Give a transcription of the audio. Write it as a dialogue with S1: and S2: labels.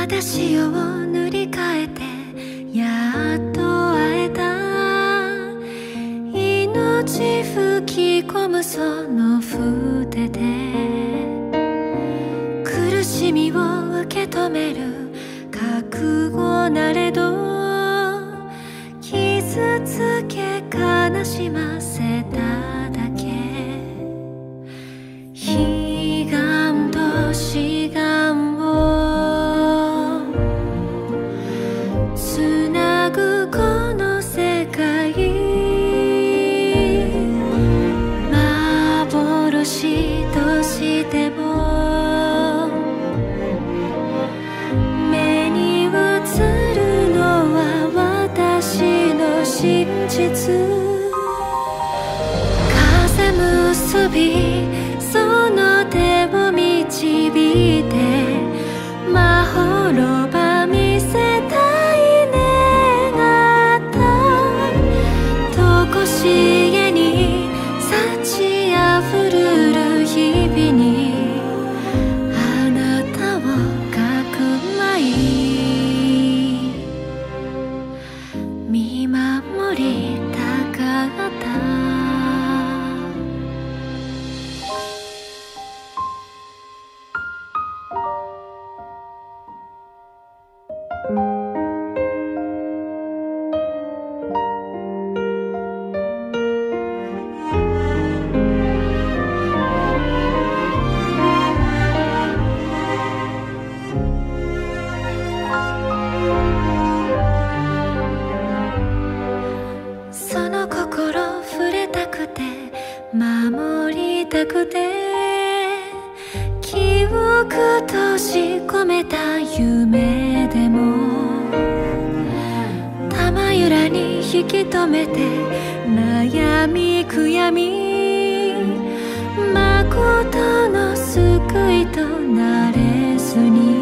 S1: 私を塗り替えてやっと会えた。命吹き込むその筆で苦しみを受け止める覚悟なれど、傷つけ悲しませただけ。悲願と志願をつなぐこの世界、幻としても目に映るのは私の真実。風結びその手を導いてまほろば見せたい願ったとこしえに幸あふる日々にあなたをかくまい見守りたかった。その心触れたくて守りたくて記憶閉じ込めた夢でも玉ゆらに引き止めて悩み悔やみ誠の救いとなれずに